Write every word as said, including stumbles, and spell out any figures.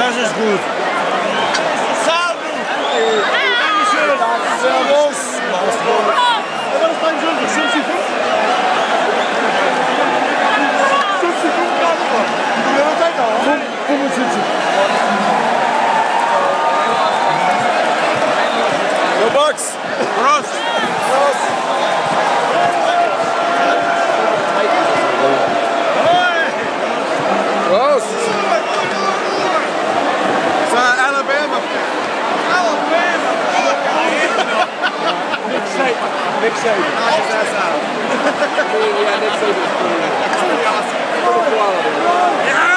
Das ist gut. Dankeschön. Servus. Was ist dein Sohn? fünfundfünfzig? fünfundfünfzig Grad. Du wirst weiter, oder? fünfundsiebzig. Yo, Box. Prost. Prost. Prost. So, Alabama. Alabama. Nick Saban. Nick Saban. Knock his ass out. Yeah, Nick Saban's pretty awesome. Quality. Yeah.